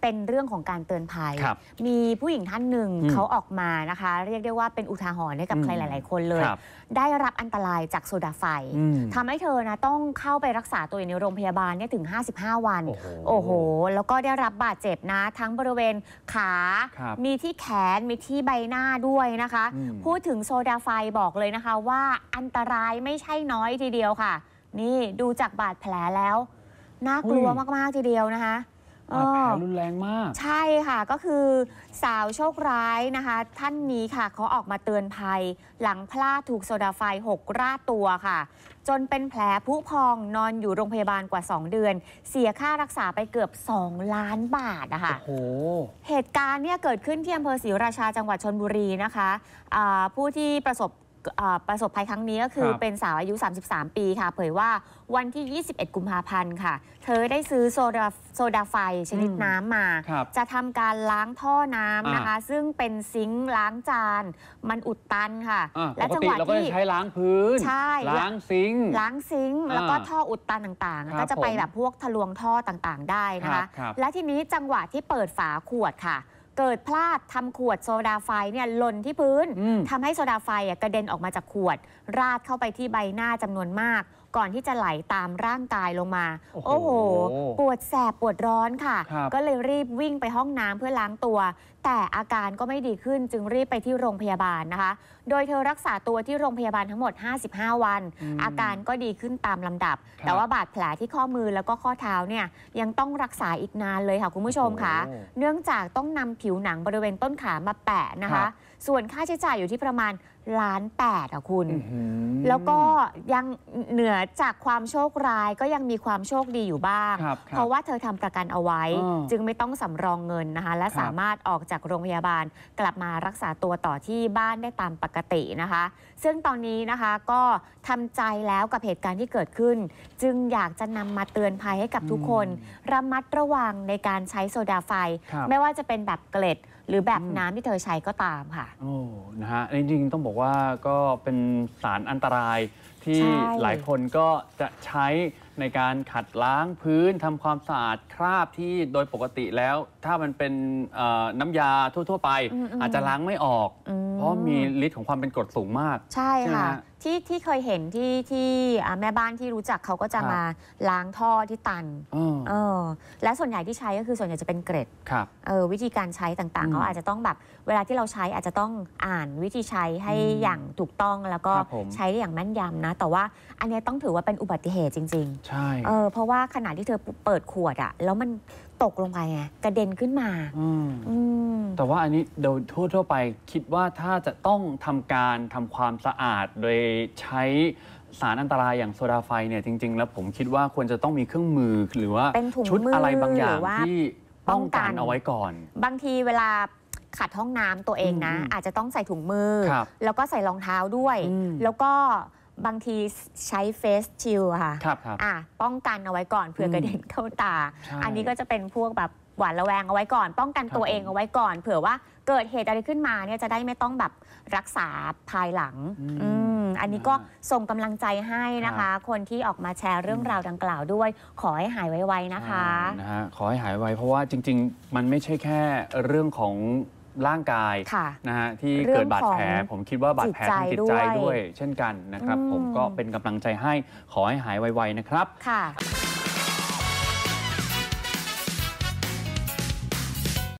เป็นเรื่องของการเตือนภัยมีผู้หญิงท่านหนึ่งเขาออกมานะคะเรียกได้ว่าเป็นอุทาหรณ์ให้กับใครหลายๆคนเลยได้รับอันตรายจากโซดาไฟทำให้เธอนะต้องเข้าไปรักษาตัวอยู่ในโรงพยาบาลเนี่ยถึง55 วันโอ้โหแล้วก็ได้รับบาดเจ็บนะทั้งบริเวณขามีที่แขนมีที่ใบหน้าด้วยนะคะพูดถึงโซดาไฟบอกเลยนะคะว่าอันตรายไม่ใช่น้อยทีเดียวค่ะนี่ดูจากบาดแผลแล้วน่ากลัวมากๆทีเดียวนะคะบาดแผลรุนแรงมากใช่ค่ะก็คือสาวโชคร้ายนะคะท่านนี้ค่ะเขาออกมาเตือนภัยหลังพลาดถูกโซดาไฟ6 ราดตัวค่ะจนเป็นแผลผุพองนอนอยู่โรงพยาบาลกว่า2 เดือนเสียค่ารักษาไปเกือบ2 ล้านบาทนะคะเหตุการณ์เนี่ยเกิดขึ้นที่อำเภอศรีราชาจังหวัดชลบุรีนะคะผู้ที่ประสบภัยครั้งนี้ก็คือเป็นสาวอายุ33 ปีค่ะเผยว่าวันที่21 กุมภาพันธ์ค่ะเธอได้ซื้อโซดาไฟชนิดน้ำมาจะทำการล้างท่อน้ำนะคะซึ่งเป็นซิงค์ล้างจานมันอุดตันค่ะและจังหวะที่ใช้ล้างพื้นล้างซิงค์แล้วก็ท่ออุดตันต่างๆก็จะไปแบบพวกทะลวงท่อต่างๆได้นะคะและทีนี้จังหวะที่เปิดฝาขวดค่ะเกิดพลาดทำขวดโซดาไฟเนี่ยหล่นที่พื้นทำให้โซดาไฟกระเด็นออกมาจากขวดราดเข้าไปที่ใบหน้าจำนวนมากก่อนที่จะไหลตามร่างกายลงมาโอ้โหปวดแสบปวดร้อนค่ะก็เลยรีบวิ่งไปห้องน้ำเพื่อล้างตัวแต่อาการก็ไม่ดีขึ้นจึงรีบไปที่โรงพยาบาลนะคะโดยเธอรักษาตัวที่โรงพยาบาลทั้งหมด55 วันอาการก็ดีขึ้นตามลำดับแต่ว่าบาดแผลที่ข้อมือแล้วก็ข้อเท้าเนี่ยยังต้องรักษาอีกนานเลยค่ะคุณผู้ชมค่ะเนื่องจากต้องนำผิวหนังบริเวณต้นขามาแปะนะคะส่วนค่าใช้จ่ายอยู่ที่ประมาณ1.8 ล้านอ่ะคุณแล้วก็ยังเหนือจากความโชคร้ายก็ยังมีความโชคดีอยู่บ้างเพราะว่าเธอทำประกันเอาไว้จึงไม่ต้องสำรองเงินนะคะและสามารถออกจากโรงพยาบาลกลับมารักษาตัวต่อที่บ้านได้ตามปกตินะคะซึ่งตอนนี้นะคะก็ทำใจแล้วกับเหตุการณ์ที่เกิดขึ้นจึงอยากจะนำมาเตือนภัยให้กับทุกคนระมัดระวังในการใช้โซดาไฟไม่ว่าจะเป็นแบบเกล็ดหรือแบบน้ำที่เธอใช้ก็ตามค่ะโอ้นะฮะจริงๆต้องบอกว่าก็เป็นสารอันตรายที่หลายคนก็จะใช้ในการขัดล้างพื้นทำความสะอาดคราบที่โดยปกติแล้วถ้ามันเป็นน้ำยาทั่วๆไปอาจจะล้างไม่ออกเพราะมีฤทธิ์ของความเป็นกรดสูงมากใช่ค่ะที่เคยเห็นที่แม่บ้านที่รู้จักเขาก็จะมาล้างท่อที่ตันและส่วนใหญ่ที่ใช้ก็คือส่วนใหญ่จะเป็นเกร็ดวิธีการใช้ต่างๆเขาอาจจะต้องแบบเวลาที่เราใช้อาจจะต้องอ่านวิธีใช้ให้อย่างถูกต้องแล้วก็ใช้ได้อย่างแม่นยำนะแต่ว่าอันนี้ต้องถือว่าเป็นอุบัติเหตุจริงๆใช่เพราะว่าขณะที่เธอเปิดขวดแล้วมันตกลงไปไงกระเด็นขึ้นมาแต่ว่าอันนี้โดยทั่วไปคิดว่าถ้าจะต้องทำความสะอาดโดยใช้สารอันตรายอย่างโซดาไฟเนี่ยจริงๆแล้วผมคิดว่าควรจะต้องมีเครื่องมือหรือว่าชุดอะไรบางอย่างที่ป้องกันเอาไว้ก่อนบางทีเวลาขัดห้องน้ำตัวเองนะอาจจะต้องใส่ถุงมือแล้วก็ใส่รองเท้าด้วยแล้วก็บางทีใช้เฟสชิลค่ะป้องกันเอาไว้ก่อนเผื่อกระเด็นเข้าตาอันนี้ก็จะเป็นพวกแบบหวาดระแวงเอาไว้ก่อนป้องกันตัวเองเอาไว้ก่อนเผื่อว่าเกิดเหตุอะไรขึ้นมาเนี่ยจะได้ไม่ต้องแบบรักษาภายหลังอันนี้ก็ส่งกำลังใจให้นะคะคนที่ออกมาแชร์เรื่องราวดังกล่าวด้วยขอให้หายไวๆนะคะขอให้หายไวเพราะว่าจริงๆมันไม่ใช่แค่เรื่องของร่างกายนะฮะที่เกิดบาดแผลผมคิดว่าบาดแผลทางจิตใจด้วยเช่นกันนะครับผมก็เป็นกำลังใจให้ขอให้หายไวๆนะครับ